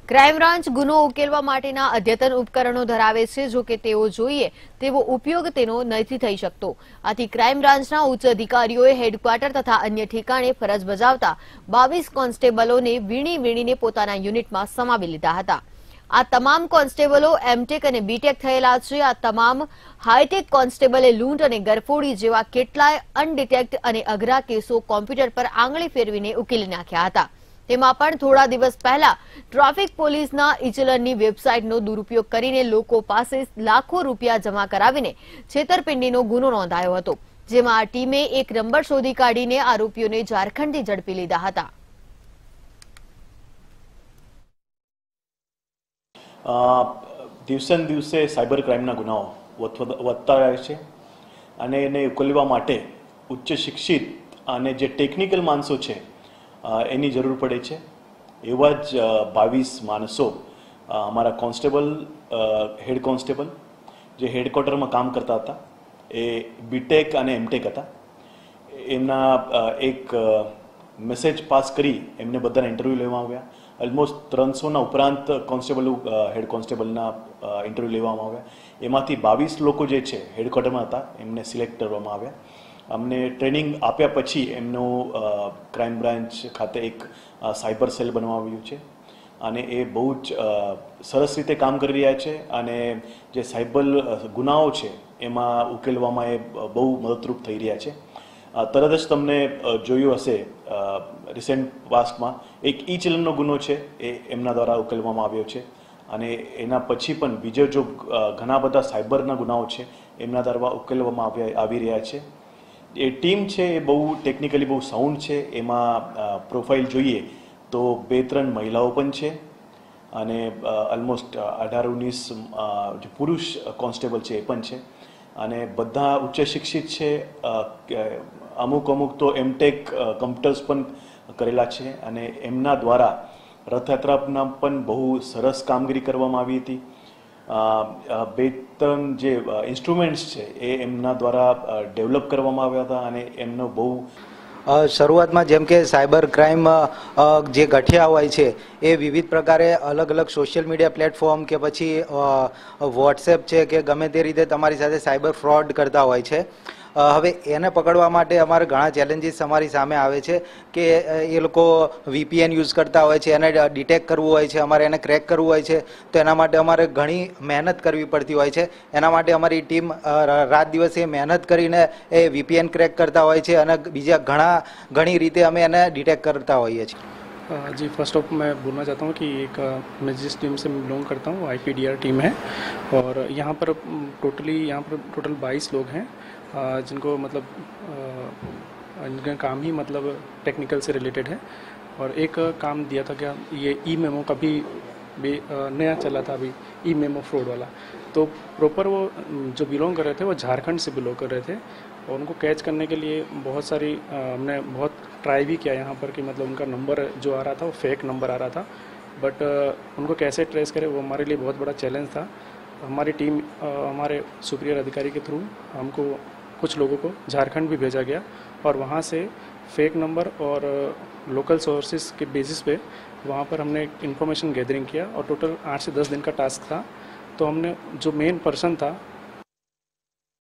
Crime branch ગુનો ઉકેલવા માટેના અદ્યતન ઉપકરણો ધરાવે છે, જો કે તેઓ જોઈએ તેવો ઉપયોગ તેનો નથી થઈ શકતો। આથી ક્રાઇમ બ્રાન્ચના ઉચ્ચ અધિકારીઓએ હેડક્વાર્ટર તથા અન્ય ઠેકાણે ફરજ બજાવતા 22 કોન્સ્ટેબલોને વીણીને પોતાના યુનિટમાં સમાવી લીધા હતા। આ તમામ કોન્સ્ટેબલો એમટેક અને બીટેક થયેલા છે। આ તમામ હાઈટેક કોન્સ્ટેબલે લૂંટ અને ગરફોડી જેવા કેટલાય અનડિટેક્ટ અને અઘરા કેસો કોમ્પ્યુટર પર આંગળી ફેરવીને ઉકેલી નાખ્યા હતા। તેમાં પણ થોડા દિવસ પહેલા ટ્રાફિક પોલીસના ઇચલનની વેબસાઇટનો દુરુપયોગ કરીને લોકો પાસે લાખો રૂપિયા જમા કરાવીને છેતરપિંડીનો ગુનો નોંધાયો હતો, જેમાં આ ટીમે એક નંબર શોધી કાઢીને આરોપીઓને ઝારખંડથી ઝડપી લીધા હતા। દિવસે ને દિવસે સાયબર ક્રાઇમના ગુનાઓ વધતા રહે છે અને એને ઉકેલવા માટે ઉચ્ચ શિક્ષિત અને જે ટેકનિકલ માણસો છે એની જરૂર પડે છે। એવા જ 22 માણસો અમારા કોન્સ્ટેબલ, હેડ કોન્સ્ટેબલ જે હેડક્વાર્ટરમાં કામ કરતા હતા, એ બીટેક અને એમટેક હતા। એમના એક મેસેજ પાસ કરી એમને બધાના ઇન્ટરવ્યૂ લેવામાં આવ્યા। ઓલમોસ્ટ 300ના ઉપરાંત કોન્સ્ટેબલ, હેડ કોન્સ્ટેબલના ઇન્ટરવ્યૂ લેવામાં આવ્યા। એમાંથી 22 લોકો જે છે હેડક્વાર્ટરમાં હતા એમને સિલેક્ટ કરવામાં આવ્યા। અમને ટ્રેનિંગ આપ્યા પછી એમનું ક્રાઇમ બ્રાન્ચ ખાતે એક સાયબર સેલ બનાવ્યું છે અને એ બહુ જ સરસ રીતે કામ કરી રહ્યા છે અને જે સાયબર ગુનાઓ છે એમાં ઉકેલવામાં એ બહુ મદદરૂપ થઈ રહ્યા છે। તરત જ તમને જોયું હશે રિસેન્ટ પાસ્ટમાં એક ઈ ચલણનો ગુનો છે એ એમના દ્વારા ઉકેલવામાં આવ્યો છે અને એના પછી પણ બીજો જો ઘણા બધા સાયબરના ગુનાઓ છે એમના દ્વારા ઉકેલવામાં આવી રહ્યા છે। એ ટીમ છે એ બહુ ટેકનિકલી બહુ સાઉન્ડ છે। એમાં પ્રોફાઇલ જોઈએ તો 2-3 મહિલાઓ પણ છે અને ઓલમોસ્ટ 18-19 જે પુરુષ કોન્સ્ટેબલ છે એ પણ છે અને બધા ઉચ્ચ શિક્ષિત છે। અમુક તો એમટેક કમ્પ્યુટર્સ પણ કરેલા છે અને એમના દ્વારા રથયાત્રાના પણ બહુ સરસ કામગીરી કરવામાં આવી હતી। 2-3 જે ઇન્સ્ટ્રુમેન્ટ્સ છે એ એમના દ્વારા ડેવલપ કરવામાં આવ્યા હતા અને એમનો બહુ શરૂઆતમાં જેમ કે સાયબર ક્રાઇમ જે ગઠિયા હોય છે એ વિવિધ પ્રકારે અલગ અલગ સોશિયલ મીડિયા પ્લેટફોર્મ કે પછી વોટ્સએપ છે કે ગમે તે રીતે તમારી સાથે સાયબર ફ્રોડ કરતા હોય છે। હવે એને પકડવા માટે અમારે ઘણા ચેલેન્જીસ અમારી સામે આવે છે કે એ લોકો વીપીએન યુઝ કરતા હોય છે, એને ડિટેક્ટ કરવું હોય છે, અમારે એને ક્રેક કરવું હોય છે, તો એના માટે અમારે ઘણી મહેનત કરવી પડતી હોય છે। એના માટે અમારી ટીમ રાત દિવસે મહેનત કરીને એ વીપીએન ક્રેક કરતા હોય છે અને બીજા ઘણી રીતે અમે એને ડિટેક્ટ करता होइए। जी, फर्स्ट ऑफ मैं बोलना चाहता हूँ कि मैं जिस टीम से बिलोंग करता हूँ IPDR टीम है और यहाँ पर टोटल 22 लोग हैं जिनको मतलब इनका काम ही मतलब टेक्निकल से रिलेटेड है। और एक काम दिया था क्या, ये ई मेमो का भी नया चला था अभी, ई मेमो फ्रॉड वाला। तो प्रॉपर वो जो बिलोंग कर रहे थे वो झारखंड से बिलोंग कर रहे थे और उनको कैच करने के लिए बहुत सारी हमने बहुत ट्राई भी किया यहाँ पर कि मतलब उनका नंबर जो आ रहा था वो फेक नंबर आ रहा था, बट उनको कैसे ट्रेस करें वो हमारे लिए बहुत बड़ा चैलेंज था। हमारी टीम हमारे सुपीरियर अधिकारी के थ्रू हमको कुछ लोगों को झारखंड भी भेजा गया और वहाँ से फेक नंबर और लोकल सोर्सेज के बेसिस पे वहाँ पर हमने इन्फॉर्मेशन गैदरिंग किया और टोटल 8 से 10 दिन का टास्क था। तो हमने जो मेन पर्सन था